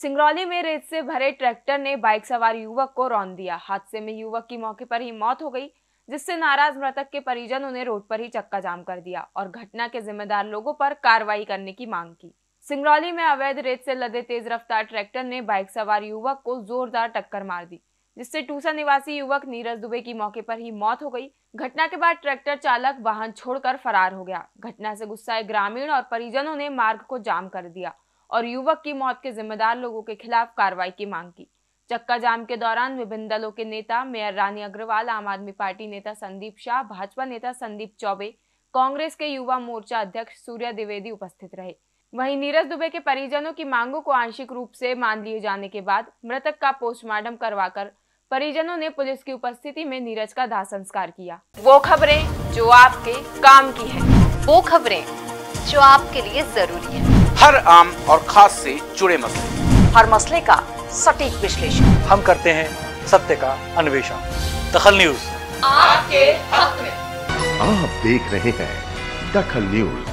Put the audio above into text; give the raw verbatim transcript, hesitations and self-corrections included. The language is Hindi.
सिंगरौली में रेत से भरे ट्रैक्टर ने बाइक सवार युवक को रौंद दिया। हादसे में युवक की मौके पर ही मौत हो गई, जिससे नाराज मृतक के परिजनों ने रोड पर ही चक्का जाम कर दिया और घटना के जिम्मेदार लोगों पर कार्रवाई करने की मांग की। सिंगरौली में अवैध रेत से लदे तेज रफ्तार ट्रैक्टर ने बाइक सवार युवक को जोरदार टक्कर मार दी, जिससे टूसा निवासी युवक नीरज दुबे की मौके पर ही मौत हो गई। घटना के बाद ट्रैक्टर चालक वाहन छोड़कर फरार हो गया। घटना से गुस्साए ग्रामीण और परिजनों ने मार्ग को जाम कर दिया और युवक की मौत के जिम्मेदार लोगों के खिलाफ कार्रवाई की मांग की। चक्का जाम के दौरान विभिन्न दलों के नेता, मेयर रानी अग्रवाल, आम आदमी पार्टी नेता संदीप शाह, भाजपा नेता संदीप चौबे, कांग्रेस के युवा मोर्चा अध्यक्ष सूर्या द्विवेदी उपस्थित रहे। वहीं नीरज दुबे के परिजनों की मांगों को आंशिक रूप से मान लिए जाने के बाद मृतक का पोस्टमार्टम करवाकर परिजनों ने पुलिस की उपस्थिति में नीरज का दाह संस्कार किया। वो खबरें जो आपके काम की है, वो खबरें जो आपके लिए जरूरी है, हर आम और खास से जुड़े मसले, हर मसले का सटीक विश्लेषण हम करते हैं, सत्य का अन्वेषण। दखल न्यूज आपके हक में। आप देख रहे हैं दखल न्यूज।